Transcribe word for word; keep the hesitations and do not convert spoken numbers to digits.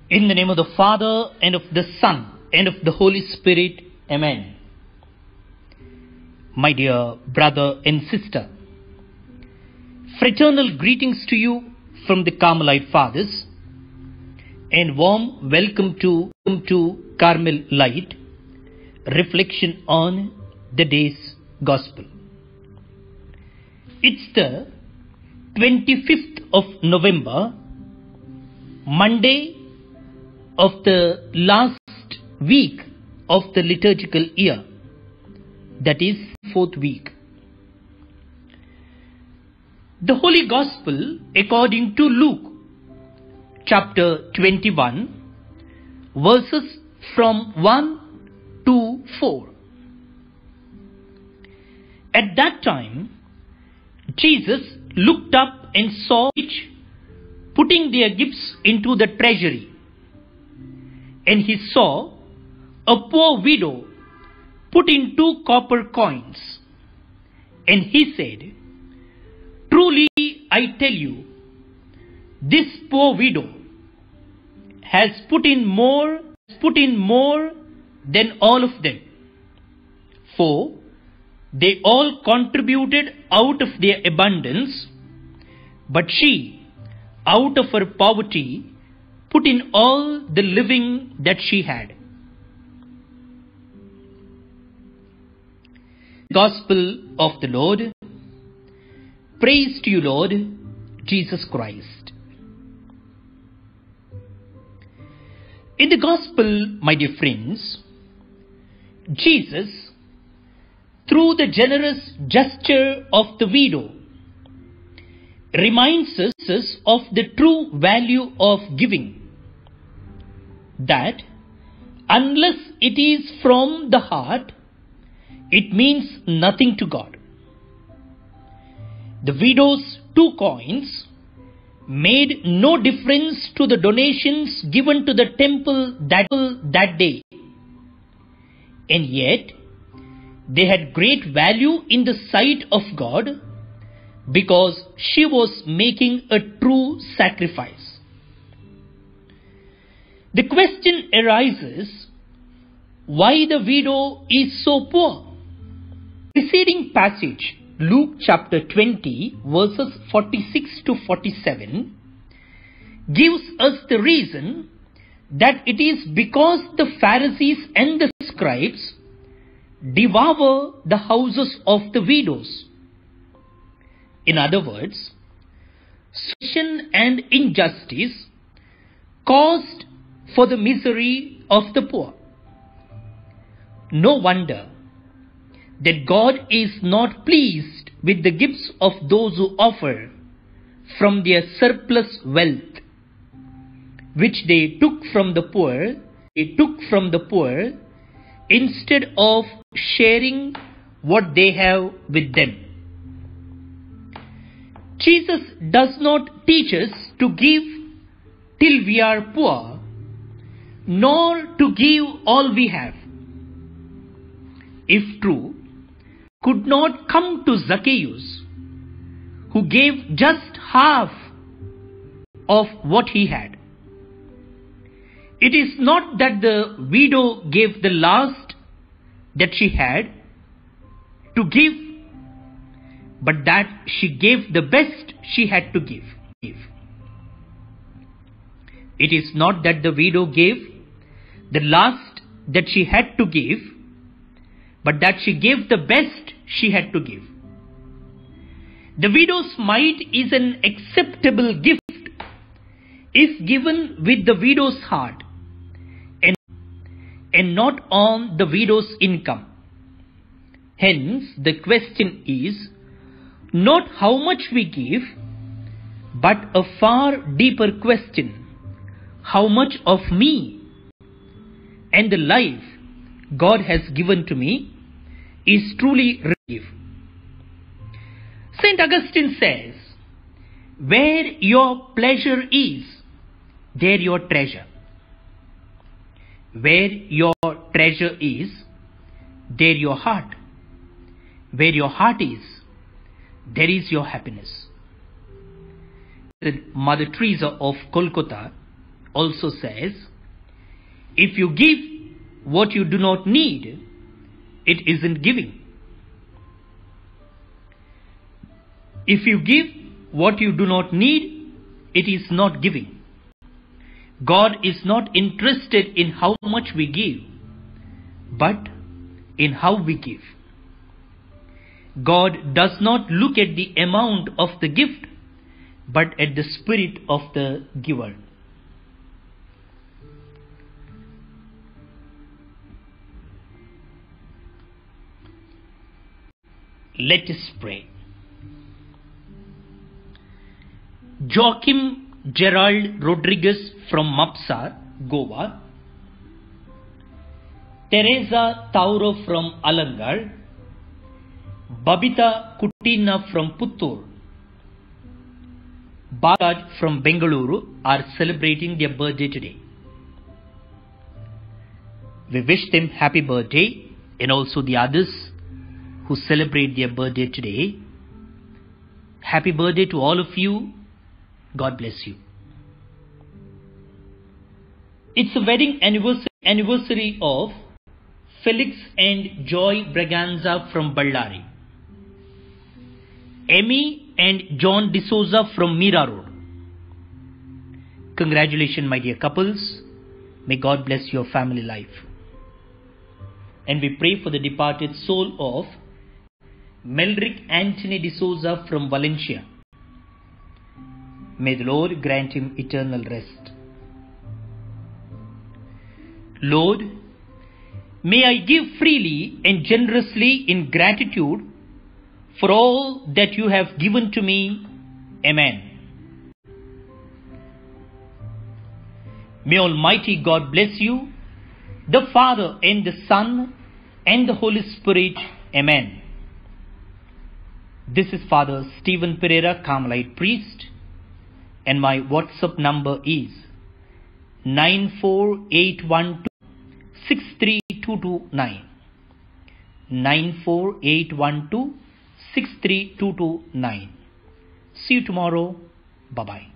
In the name of the Father, and of the Son, and of the Holy Spirit. Amen. My dear brother and sister, fraternal greetings to you from the Carmelite Fathers, and warm welcome to, to Carmel Light, reflection on the day's Gospel. It's the twenty-fifth of November, Monday of the last week of the liturgical year, that is, fourth week. The Holy Gospel according to Luke, chapter twenty-one, verses from one to four. At that time, Jesus looked up and saw each putting their gifts into the treasury. And he saw a poor widow put in two copper coins. And he said, "Truly I tell you, this poor widow has put in more, put in more than all of them. For they all contributed out of their abundance, but she, out of her poverty, put in all the living that she had." Gospel of the Lord. Praise to you, Lord Jesus Christ. In the Gospel, my dear friends, Jesus, through the generous gesture of the widow, reminds us of the true value of giving. That unless it is from the heart, it means nothing to God. The widow's two coins made no difference to the donations given to the temple that, that day. And yet, they had great value in the sight of God because she was making a true sacrifice. The question arises, why the widow is so poor? The preceding passage, Luke chapter twenty, verses forty-six to forty-seven, gives us the reason that it is because the Pharisees and the scribes devour the houses of the widows. In other words, suspicion and injustice caused for the misery of the poor. No wonder that God is not pleased with the gifts of those who offer from their surplus wealth, which they took from the poor, they took from the poor instead of sharing what they have with them. Jesus does not teach us to give till we are poor, nor to give all we have. If true, could not come to Zacchaeus, who gave just half of what he had. It is not that the widow gave the last that she had to give, but that she gave the best she had to give. It is not that the widow gave the last that she had to give, but that she gave the best she had to give. The widow's mite is an acceptable gift if given with the widow's heart and, and not on the widow's income. Hence, the question is not how much we give, but a far deeper question: how much of me and the life God has given to me is truly received. Saint Augustine says, "Where your pleasure is, there your treasure. Where your treasure is, there your heart. Where your heart is, there is your happiness." Mother Teresa of Kolkata also says, if you give what you do not need, it isn't giving. If you give what you do not need, it is not giving. God is not interested in how much we give, but in how we give. God does not look at the amount of the gift, but at the spirit of the giver. Let us pray. Joachim Gerald Rodriguez from Mapsar, Goa. Teresa Tauro from Alangar. Babita Kutina from Puttur. Baraj from Bengaluru are celebrating their birthday today. We wish them happy birthday, and also the others who celebrate their birthday today. Happy birthday to all of you. God bless you. It's a wedding anniversary, anniversary of Felix and Joy Braganza from Ballari. Emmy and John D'Souza from Mira Road. Congratulations, my dear couples. May God bless your family life. And we pray for the departed soul of Melrick Anthony D'Souza from Valencia. May the Lord grant him eternal rest. Lord, may I give freely and generously in gratitude for all that you have given to me. Amen. May Almighty God bless you, the Father and the Son and the Holy Spirit. Amen. This is Father Stifan Perera, Carmelite priest, and my WhatsApp number is nine four eight one two six three two two nine. nine four eight one two six three two two nine. See you tomorrow. Bye-bye.